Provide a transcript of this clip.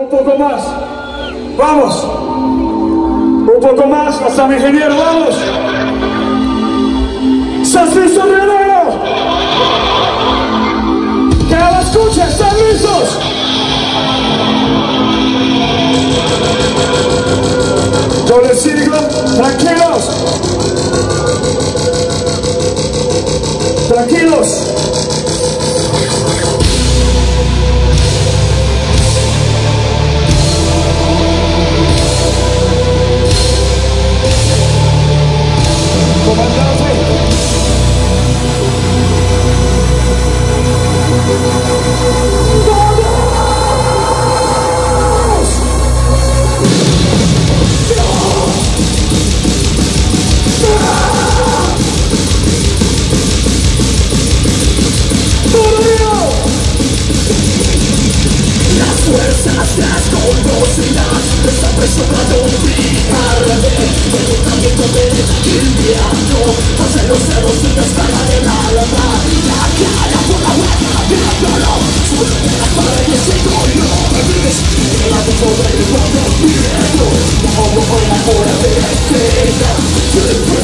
Un poco más. Vamos. Un poco más. Hasta mi ingeniero. Vamos. ¿Estás listo, Leonardo? Que la escucha. ¿Están listos? Yo les sigo. Tranquilos. Tranquilos. Por la hora de la escena,